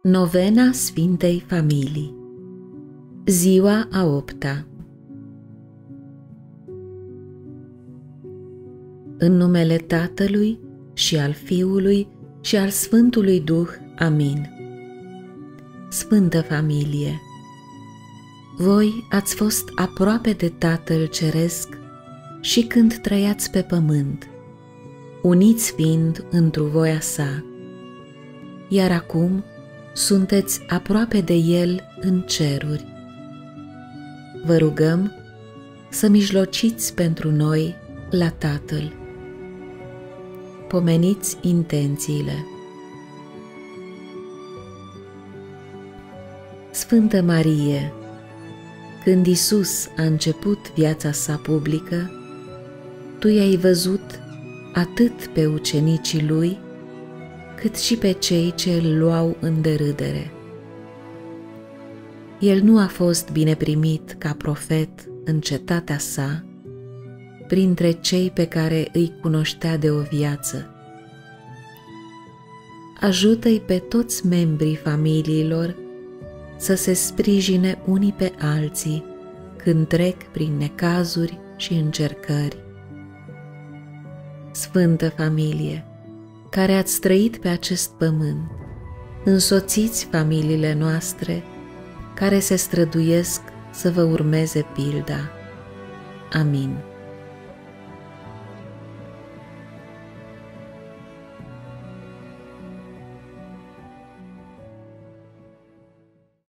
Novena Sfintei Familii. Ziua a 8-a. În numele Tatălui și al Fiului și al Sfântului Duh. Amin. Sfântă Familie, voi ați fost aproape de Tatăl Ceresc și când trăiați pe pământ, uniți fiind întru voia sa, iar acum sunteți aproape de El în ceruri. Vă rugăm să mijlociți pentru noi la Tatăl. Pomeniți intențiile. Sfântă Marie, când Iisus a început viața sa publică, tu i-ai văzut atât pe ucenicii lui, cât și pe cei ce îl luau în derâdere. El nu a fost bine primit ca profet în cetatea sa, printre cei pe care îi cunoștea de o viață. Ajută-i pe toți membrii familiilor să se sprijine unii pe alții când trec prin necazuri și încercări. Sfântă Familie, care ați trăit pe acest pământ, însoțiți familiile noastre care se străduiesc să vă urmeze pilda. Amin.